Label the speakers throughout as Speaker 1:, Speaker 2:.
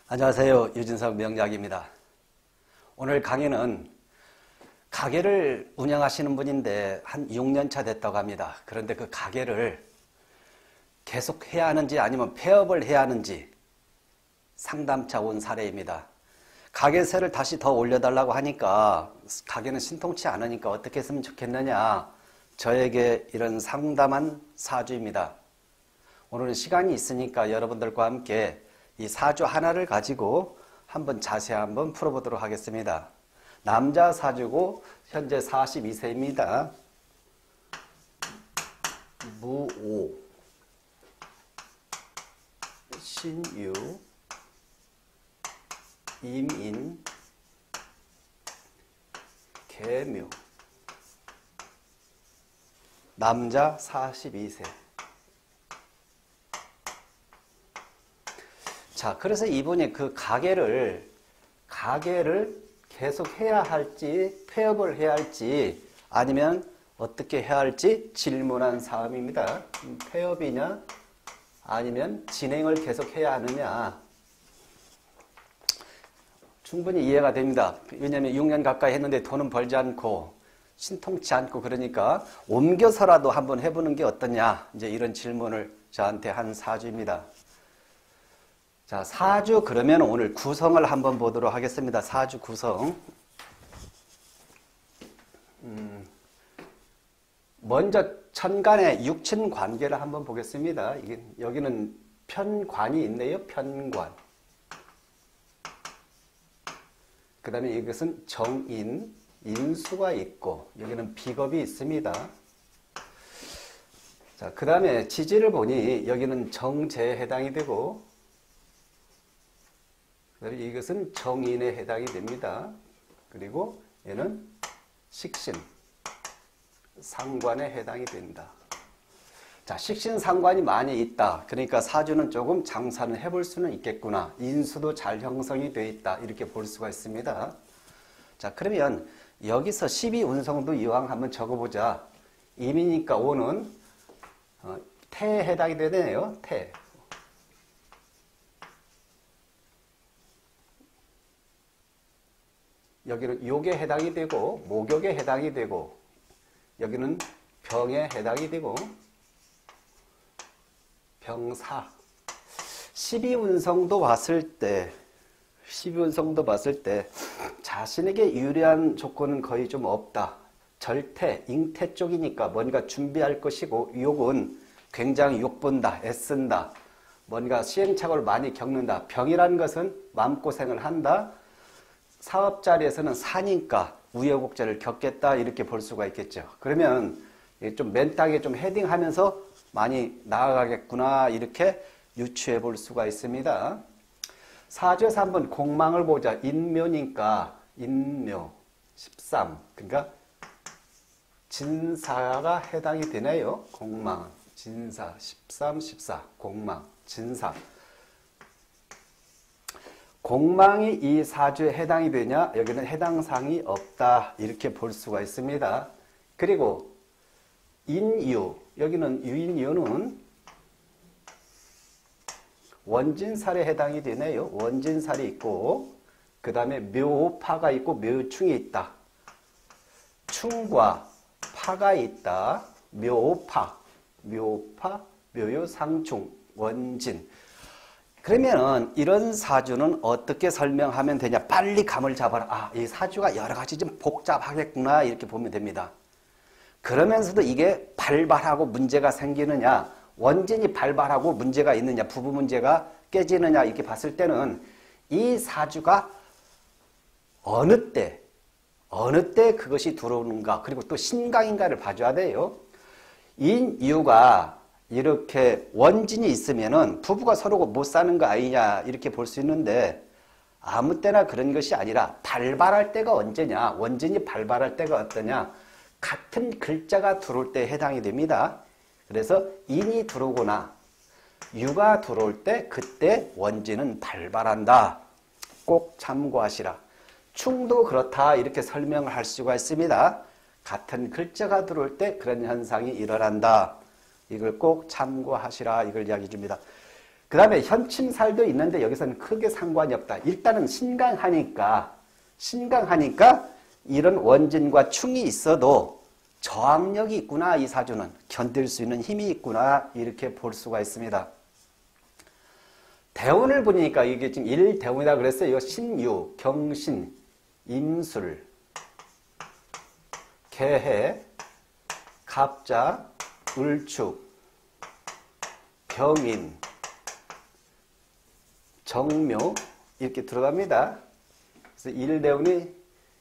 Speaker 1: 안녕하세요. 유진석 명약입니다. 오늘 강의는 가게를 운영하시는 분인데 한 6년 차 됐다고 합니다. 그런데 그 가게를 계속 해야 하는지 아니면 폐업을 해야 하는지 상담차 온 사례입니다. 가게세를 다시 더 올려달라고 하니까 가게는 신통치 않으니까 어떻게 했으면 좋겠느냐, 저에게 이런 상담한 사주입니다. 오늘은 시간이 있으니까 여러분들과 함께 이 사주 하나를 가지고 한번 자세히 한번 풀어보도록 하겠습니다. 남자 사주고 현재 42세입니다. 무오, 신유, 임인, 계묘. 남자 42세. 자, 그래서 이분이 그 가게를 계속 해야 할지, 폐업을 해야 할지, 아니면 어떻게 해야 할지 질문한 사람입니다. 폐업이냐, 아니면 진행을 계속 해야 하느냐. 충분히 이해가 됩니다. 왜냐하면 6년 가까이 했는데 돈은 벌지 않고, 신통치 않고, 그러니까 옮겨서라도 한번 해보는 게 어떠냐. 이제 이런 질문을 저한테 한 사주입니다. 자, 사주 그러면 오늘 구성을 한번 보도록 하겠습니다. 사주 구성. 먼저 천간의 육친 관계를 한번 보겠습니다. 여기는 편관이 있네요. 편관. 그 다음에 이것은 정인, 인수가 있고, 여기는 비겁이 있습니다. 자, 그 다음에 지지를 보니 여기는 정제에 해당이 되고, 이것은 정인에 해당이 됩니다. 그리고 얘는 식신, 상관에 해당이 된다. 자, 식신, 상관이 많이 있다. 그러니까 사주는 조금 장사는 해볼 수는 있겠구나. 인수도 잘 형성이 되어 있다. 이렇게 볼 수가 있습니다. 자, 그러면 여기서 12운성도 이왕 한번 적어보자. 임이니까 5는 태에 해당이 되네요. 태. 여기는 욕에 해당이 되고, 목욕에 해당이 되고, 여기는 병에 해당이 되고, 병사. 12운성도 봤을 때 자신에게 유리한 조건은 거의 좀 없다. 절태, 잉태 쪽이니까 뭔가 준비할 것이고, 욕은 굉장히 욕본다, 애쓴다, 뭔가 시행착오를 많이 겪는다. 병이라는 것은 마음고생을 한다. 사업 자리에서는 사니까 우여곡절을 겪겠다, 이렇게 볼 수가 있겠죠. 그러면 좀 맨땅에 좀 헤딩하면서 많이 나아가겠구나, 이렇게 유추해 볼 수가 있습니다. 사주에서 한번 공망을 보자. 인묘니까 인묘 13, 그러니까 진사가 해당이 되네요. 공망, 진사 13, 14, 공망, 진사. 공망이 이 사주에 해당이 되냐? 여기는 해당 사항이 없다, 이렇게 볼 수가 있습니다. 그리고 인유, 여기는 유인유는 원진살에 해당이 되네요. 원진살이 있고, 그 다음에 묘파가 있고 묘충이 있다. 충과 파가 있다. 묘파, 묘요상충, 원진. 그러면 이런 사주는 어떻게 설명하면 되냐? 빨리 감을 잡아라. 아, 이 사주가 여러 가지 좀 복잡하겠구나, 이렇게 보면 됩니다. 그러면서도 이게 발발하고 문제가 생기느냐, 원진이 발발하고 문제가 있느냐, 부부 문제가 깨지느냐, 이렇게 봤을 때는 이 사주가 어느 때 그것이 들어오는가, 그리고 또 신강인가를 봐줘야 돼요. 인유가 이렇게 원진이 있으면은 부부가 서로 못 사는 거 아니냐, 이렇게 볼 수 있는데, 아무 때나 그런 것이 아니라 발발할 때가 언제냐, 원진이 발발할 때가 어떠냐, 같은 글자가 들어올 때 해당이 됩니다. 그래서 인이 들어오거나 유가 들어올 때 그때 원진은 발발한다. 꼭 참고하시라. 충도 그렇다, 이렇게 설명을 할 수가 있습니다. 같은 글자가 들어올 때 그런 현상이 일어난다. 이걸 꼭 참고하시라, 이걸 이야기해 줍니다. 그 다음에 현침살도 있는데 여기서는 크게 상관이 없다. 일단은 신강하니까 이런 원진과 충이 있어도 저항력이 있구나. 이 사주는 견딜 수 있는 힘이 있구나. 이렇게 볼 수가 있습니다. 대운을 보니까 이게 지금 일대운이다 그랬어요. 이거 신유, 경신, 임술, 개해, 갑자, 을축, 병인, 정묘 이렇게 들어갑니다. 그래서 일대운이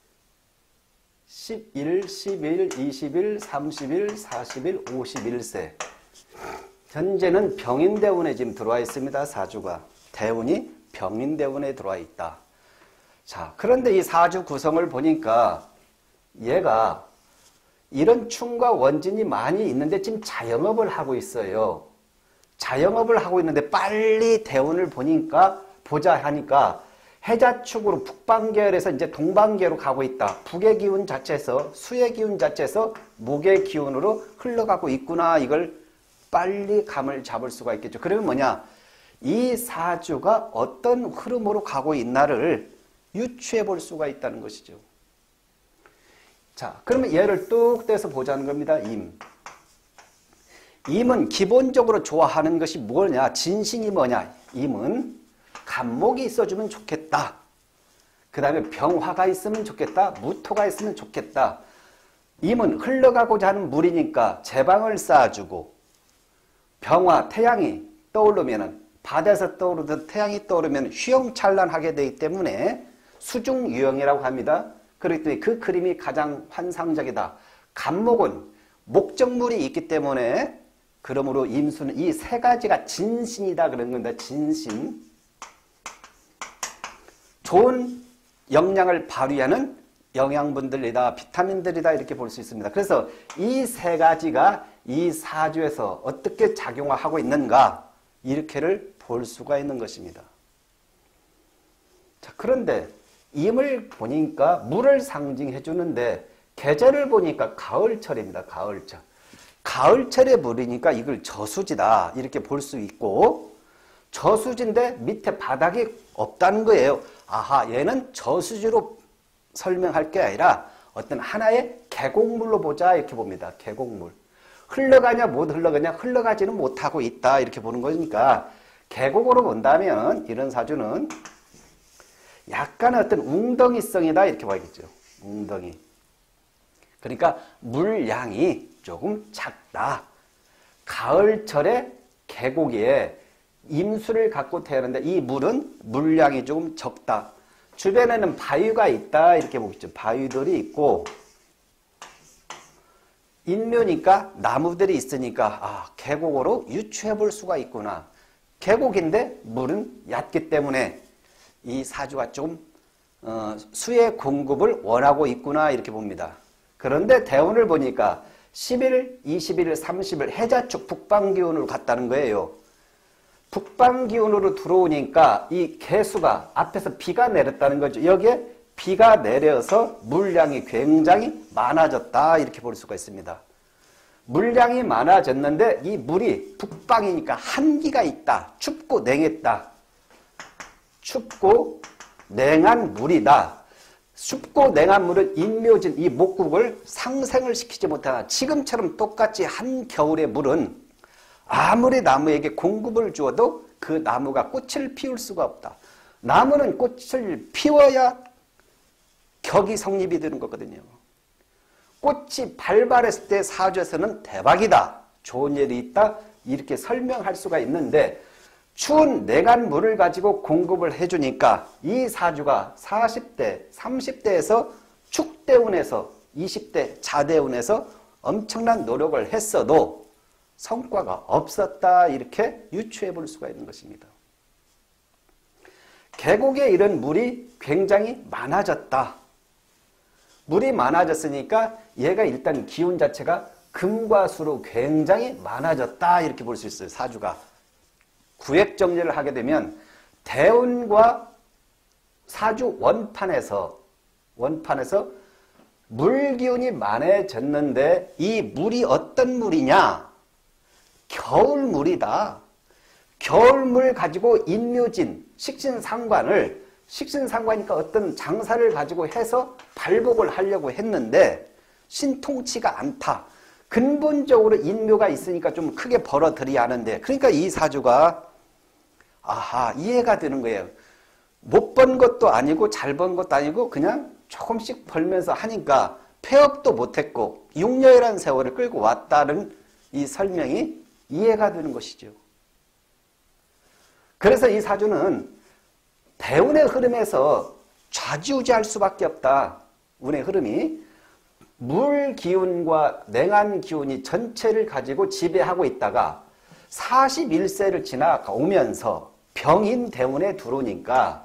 Speaker 1: 11, 11, 20일, 30일, 40일, 51세. 현재는 병인대운에 지금 들어와 있습니다. 사주가. 대운이 병인대운에 들어와 있다. 자, 그런데 이 사주 구성을 보니까 얘가 이런 충과 원진이 많이 있는데 지금 자영업을 하고 있어요. 자영업을 하고 있는데 빨리 대운을 보자 하니까 해자축으로 북방계열에서 이제 동방계로 가고 있다. 북의 기운 자체에서 수의 기운 자체에서 목의 기운으로 흘러가고 있구나. 이걸 빨리 감을 잡을 수가 있겠죠. 그러면 뭐냐? 이 사주가 어떤 흐름으로 가고 있나를 유추해 볼 수가 있다는 것이죠. 자, 그러면 얘를 뚝 떼서 보자는 겁니다. 임은 기본적으로 좋아하는 것이 뭐냐? 진신이 뭐냐? 임은 간목이 있어주면 좋겠다. 그 다음에 병화가 있으면 좋겠다. 무토가 있으면 좋겠다. 임은 흘러가고자 하는 물이니까 제방을 쌓아주고, 병화, 태양이 떠오르면은, 바다에서 떠오르던 태양이 떠오르면 휘영찬란하게 되기 때문에 수중유영이라고 합니다. 그렇기 때문에 그 그림이 가장 환상적이다. 간목은 목적물이 있기 때문에 그러므로 임수는 이 세 가지가 진신이다 그런 겁니다. 진신. 좋은 영양을 발휘하는 영양분들이다, 비타민들이다 이렇게 볼 수 있습니다. 그래서 이 세 가지가 이 사주에서 어떻게 작용하고 있는가 이렇게를 볼 수가 있는 것입니다. 자, 그런데 임을 보니까 물을 상징해 주는데 계절을 보니까 가을철입니다. 가을철. 가을철의 물이니까 이걸 저수지다 이렇게 볼 수 있고, 저수지인데 밑에 바닥이 없다는 거예요. 아하, 얘는 저수지로 설명할 게 아니라 어떤 하나의 계곡물로 보자 이렇게 봅니다. 계곡물. 흘러가냐 못 흘러가냐, 흘러가지는 못하고 있다 이렇게 보는 거니까 계곡으로 본다면 이런 사주는 약간 어떤 웅덩이성이다 이렇게 봐야겠죠. 웅덩이. 그러니까 물량이 조금 작다. 가을철에 계곡에 임수를 갖고 태어났는데 이 물은 물량이 조금 적다. 주변에는 바위가 있다 이렇게 보겠죠. 바위들이 있고 인묘니까 나무들이 있으니까 계곡으로 유추해 볼 수가 있구나. 계곡인데 물은 얕기 때문에 이 사주가 좀 수의 공급을 원하고 있구나 이렇게 봅니다. 그런데 대운을 보니까 10일, 20일, 30일 해자축 북방기운으로 갔다는 거예요. 북방기운으로 들어오니까 이 개수가 앞에서 비가 내렸다는 거죠. 여기에 비가 내려서 물량이 굉장히 많아졌다 이렇게 볼 수가 있습니다. 물량이 많아졌는데 이 물이 북방이니까 한기가 있다. 춥고 냉했다. 춥고 냉한 물이다. 춥고 냉한 물은 인묘진 이 목국을 상생을 시키지 못하나 지금처럼 똑같이 한겨울의 물은 아무리 나무에게 공급을 주어도 그 나무가 꽃을 피울 수가 없다. 나무는 꽃을 피워야 격이 성립이 되는 거거든요. 꽃이 발발했을 때 사주에서는 대박이다. 좋은 일이 있다. 이렇게 설명할 수가 있는데 추운 냉한 물을 가지고 공급을 해주니까 이 사주가 40대, 30대에서 축대운에서 20대 자대운에서 엄청난 노력을 했어도 성과가 없었다 이렇게 유추해 볼 수가 있는 것입니다. 계곡에 이런 물이 굉장히 많아졌다. 물이 많아졌으니까 얘가 일단 기운 자체가 금과 수로 굉장히 많아졌다 이렇게 볼 수 있어요. 사주가. 구획 정리를 하게 되면 대운과 사주 원판에서 물 기운이 많아졌는데 이 물이 어떤 물이냐? 겨울물이다. 겨울물 가지고 인묘진, 식신상관이니까 어떤 장사를 가지고 해서 발복을 하려고 했는데 신통치가 않다. 근본적으로 인묘가 있으니까 좀 크게 벌어들여야 하는데, 그러니까 이 사주가 아하, 이해가 되는 거예요. 못 번 것도 아니고 잘 번 것도 아니고 그냥 조금씩 벌면서 하니까 폐업도 못했고 6년이라는 세월을 끌고 왔다는 이 설명이 이해가 되는 것이죠. 그래서 이 사주는 대운의 흐름에서 좌지우지할 수밖에 없다. 운의 흐름이 물 기운과 냉한 기운이 전체를 가지고 지배하고 있다가 41세를 지나오면서 병인 대운에 들어오니까,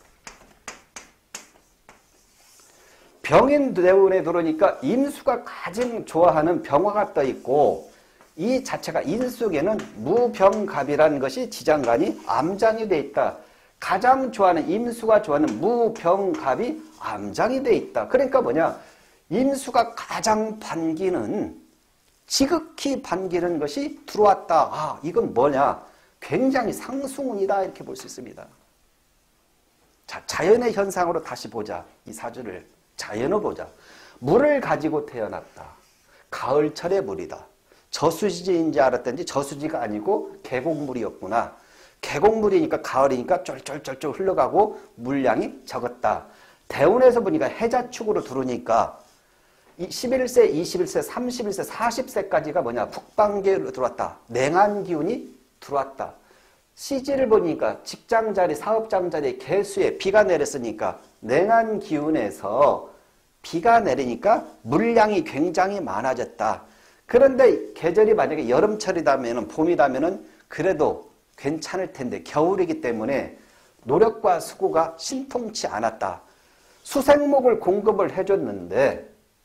Speaker 1: 병인 대운에 들어오니까 임수가 가장 좋아하는 병화가 떠 있고, 이 자체가 인수에는 무병갑이라는 것이 지장간이 암장이 되어 있다. 가장 좋아하는, 임수가 좋아하는 무병갑이 암장이 되어 있다. 그러니까 뭐냐, 임수가 가장 반기는, 지극히 반기는 것이 들어왔다. 아, 이건 뭐냐, 굉장히 상승운이다, 이렇게 볼 수 있습니다. 자, 자연의 현상으로 다시 보자. 이 사주를 자연으로 보자. 물을 가지고 태어났다. 가을철의 물이다. 저수지인 줄 알았더니 저수지가 아니고 계곡물이었구나. 계곡물이니까 가을이니까 쫄쫄쫄쫄 흘러가고 물량이 적었다. 대운에서 보니까 해자축으로 들어오니까 11세, 21세, 31세, 40세까지가 뭐냐, 북방계로 들어왔다. 냉한 기운이 들어왔다. 시지를 보니까 직장자리, 사업장자리 개수에 비가 내렸으니까 냉한 기운에서 비가 내리니까 물량이 굉장히 많아졌다. 그런데 계절이 만약에 여름철이다면, 봄이다면 그래도 괜찮을 텐데 겨울이기 때문에 노력과 수고가 신통치 않았다. 수생목을 공급을 해줬는데,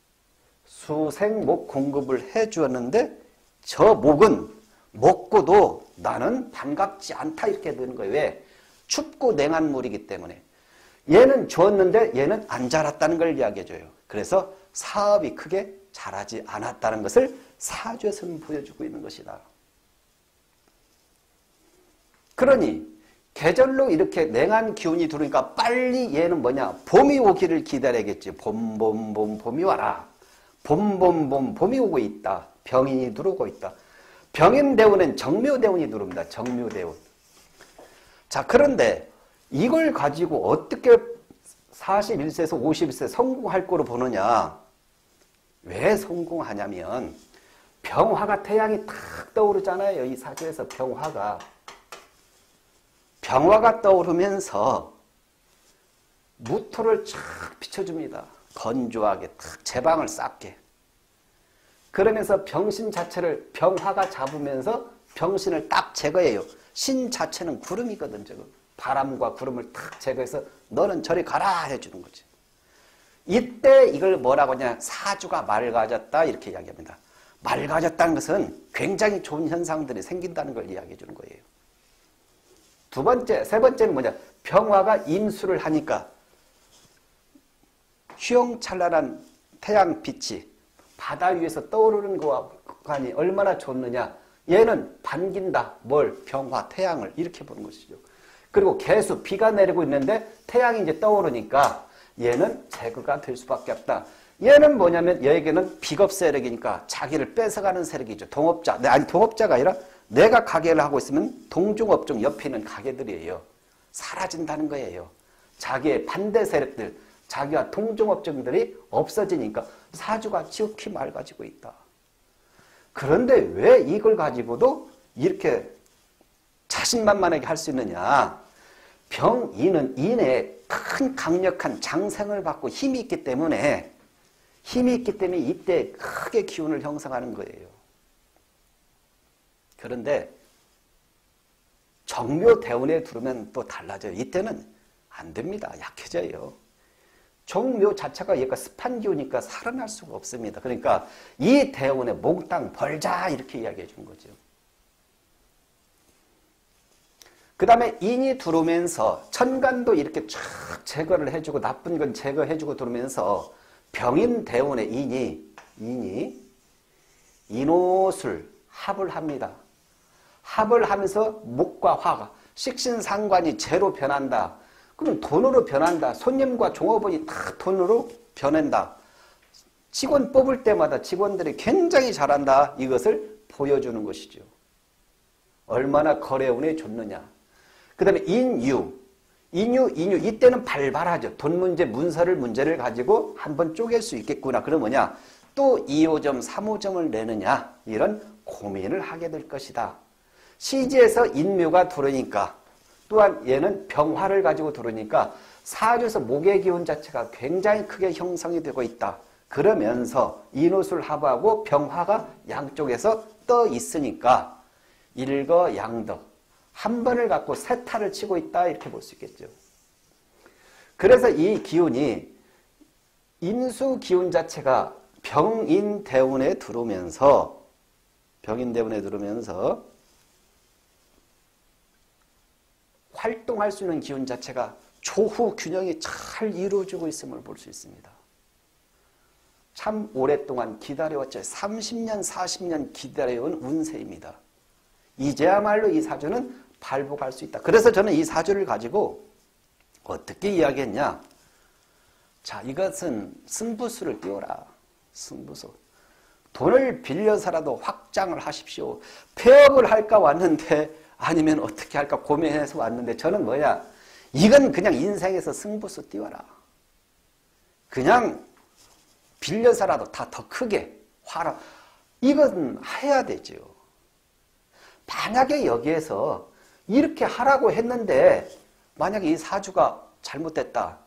Speaker 1: 수생목 공급을 해주었는데 저 목은 먹고도 나는 반갑지 않다, 이렇게 되는 거예요. 왜? 춥고 냉한 물이기 때문에. 얘는 줬는데 얘는 안 자랐다는 걸 이야기해줘요. 그래서 사업이 크게 자라지 않았다는 것을 사주에서는 보여주고 있는 것이다. 그러니 계절로 이렇게 냉한 기운이 들어오니까 빨리 얘는 뭐냐, 봄이 오기를 기다려야겠지. 봄이 와라. 봄이 오고 있다. 병인이 들어오고 있다. 병인 대운은 정묘대운이 들어옵니다. 정묘대운. 자, 그런데 이걸 가지고 어떻게 41세에서 51세 성공할 거로 보느냐. 왜 성공하냐면 병화가 태양이 탁 떠오르잖아요. 이 사주에서 병화가 떠오르면서 무토를 쫙 비춰줍니다. 건조하게 탁 제방을 쌓게. 그러면서 병신 자체를 병화가 잡으면서 병신을 딱 제거해요. 신 자체는 구름이거든. 저거. 바람과 구름을 탁 제거해서 너는 저리 가라 해주는 거지. 이때 이걸 뭐라고 하냐, 사주가 맑아졌다, 이렇게 이야기합니다. 맑아졌다는 것은 굉장히 좋은 현상들이 생긴다는 걸 이야기해 주는 거예요. 세 번째는 뭐냐, 병화가 임수를 하니까 휘황찬란한 태양빛이 바다 위에서 떠오르는 것과는 얼마나 좋느냐. 얘는 반긴다. 뭘? 병화, 태양을. 이렇게 보는 것이죠. 그리고 계속 비가 내리고 있는데 태양이 이제 떠오르니까 얘는 제거가 될 수밖에 없다. 얘는 뭐냐면 얘에게는 비겁 세력이니까 자기를 뺏어가는 세력이죠. 동업자. 아니, 동업자가 아니라 내가 가게를 하고 있으면 동종업종 옆에 있는 가게들이에요. 사라진다는 거예요. 자기의 반대 세력들, 자기와 동종업종들이 없어지니까 사주가 지극히 맑아지고 있다. 그런데 왜 이걸 가지고도 이렇게 자신만만하게 할 수 있느냐. 병인은 인에 큰 강력한 장생을 받고 힘이 있기 때문에 이때 크게 기운을 형성하는 거예요. 그런데 정묘대운에 들어오면 또 달라져요. 이때는 안 됩니다. 약해져요. 정묘 자체가 얘가 습한 기운이니까 살아날 수가 없습니다. 그러니까 이 대운에 몽땅 벌자, 이렇게 이야기해 주는 거죠. 그 다음에 인이 들어오면서 천간도 이렇게 쫙 제거를 해주고 나쁜 건 제거해주고 들어오면서 병인 대운의 인이 인호술 합을 합니다. 합을 하면서 목과 화가 식신상관이 재로 변한다. 그럼 돈으로 변한다. 손님과 종업원이 다 돈으로 변한다. 직원 뽑을 때마다 직원들이 굉장히 잘한다. 이것을 보여주는 것이죠. 얼마나 거래운이 좋느냐. 그 다음에 인유. 이때는 발발하죠. 돈 문제, 문제를 가지고 한번 쪼갤 수 있겠구나. 그럼 뭐냐? 또 2호점, 3호점을 내느냐. 이런 고민을 하게 될 것이다. 시지에서 인묘가 들어오니까 또한 얘는 병화를 가지고 들어오니까 사주에서 목의 기운 자체가 굉장히 크게 형성이 되고 있다. 그러면서 인호술 합하고 병화가 양쪽에서 떠 있으니까 일거양득. 한 번을 갖고 세타를 치고 있다. 이렇게 볼 수 있겠죠. 그래서 이 기운이 인수 기운 자체가 병인대운에 들어오면서 활동할 수 있는 기운 자체가 조후 균형이 잘 이루어지고 있음을 볼 수 있습니다. 참 오랫동안 기다려왔죠. 30년, 40년 기다려온 운세입니다. 이제야말로 이 사주는 발복할 수 있다. 그래서 저는 이 사주를 가지고 어떻게 이야기했냐. 자, 이것은 승부수를 띄워라. 승부수. 돈을 빌려서라도 확장을 하십시오. 폐업을 할까 왔는데 아니면 어떻게 할까 고민해서 왔는데 저는 뭐냐. 이건 그냥 인생에서 승부수 띄워라. 그냥 빌려서라도 다 더 크게 화라. 이건 해야 되죠. 만약에 여기에서 이렇게 하라고 했는데 만약에 이 사주가 잘못됐다.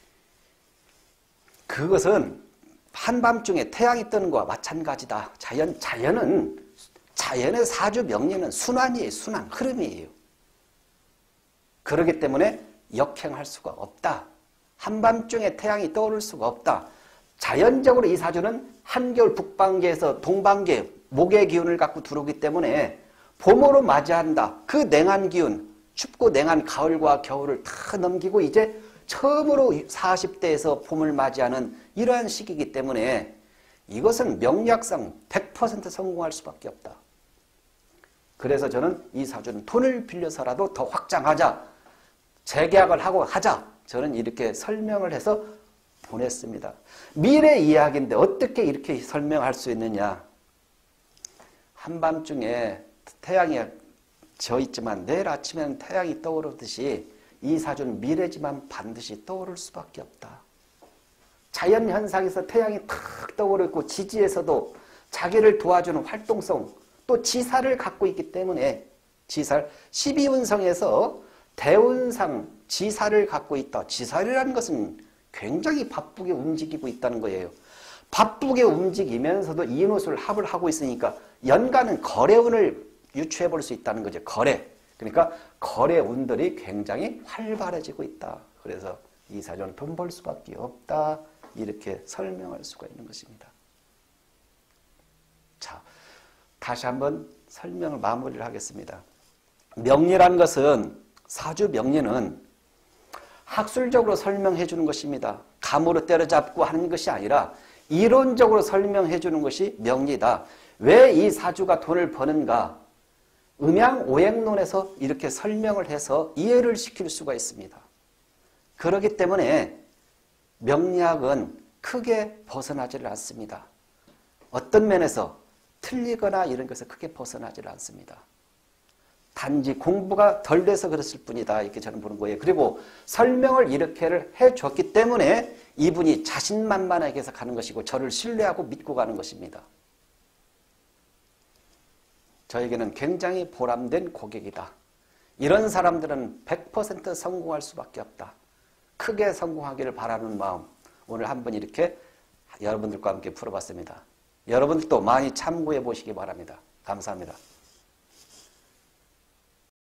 Speaker 1: 그것은 한밤중에 태양이 뜨는 것과 마찬가지다. 자연의 사주 명리는 순환이에요. 순환, 흐름이에요. 그렇기 때문에 역행할 수가 없다. 한밤중에 태양이 떠오를 수가 없다. 자연적으로 이 사주는 한겨울 북방계에서 동방계 목의 기운을 갖고 들어오기 때문에 봄으로 맞이한다. 그 냉한 기운, 춥고 냉한 가을과 겨울을 다 넘기고 이제 처음으로 40대에서 봄을 맞이하는 이러한 시기이기 때문에 이것은 명리학상 100% 성공할 수밖에 없다. 그래서 저는 이 사주는 돈을 빌려서라도 더 확장하자. 재계약을 하고 하자. 저는 이렇게 설명을 해서 보냈습니다. 미래 이야기인데 어떻게 이렇게 설명할 수 있느냐. 한밤중에 태양이 져 있지만 내일 아침에는 태양이 떠오르듯이 이 사주는 미래지만 반드시 떠오를 수밖에 없다. 자연현상에서 태양이 탁 떠오르고 지지에서도 자기를 도와주는 활동성 또 지사를 갖고 있기 때문에 지사 12운성에서 대운상 지사를 갖고 있다. 지사라는 것은 굉장히 바쁘게 움직이고 있다는 거예요. 바쁘게 움직이면서도 인호술 합을 하고 있으니까 연간은 거래운을 유추해 볼 수 있다는 거죠. 거래. 그러니까 거래운들이 굉장히 활발해지고 있다. 그래서 이 사주는 돈 벌 수밖에 없다. 이렇게 설명할 수가 있는 것입니다. 자, 다시 한번 설명을 마무리를 하겠습니다. 명리라는 것은 사주 명리는 학술적으로 설명해 주는 것입니다. 감으로 때려잡고 하는 것이 아니라 이론적으로 설명해 주는 것이 명리다. 왜 이 사주가 돈을 버는가? 음양오행론에서 이렇게 설명을 해서 이해를 시킬 수가 있습니다. 그렇기 때문에 명리학은 크게 벗어나지를 않습니다. 어떤 면에서 틀리거나 이런 것에 크게 벗어나지를 않습니다. 단지 공부가 덜 돼서 그랬을 뿐이다. 이렇게 저는 보는 거예요. 그리고 설명을 이렇게 해줬기 때문에 이분이 자신만만하게 해서 가는 것이고 저를 신뢰하고 믿고 가는 것입니다. 저에게는 굉장히 보람된 고객이다. 이런 사람들은 100% 성공할 수밖에 없다. 크게 성공하기를 바라는 마음 오늘 한번 이렇게 여러분들과 함께 풀어봤습니다. 여러분들도 많이 참고해 보시기 바랍니다. 감사합니다.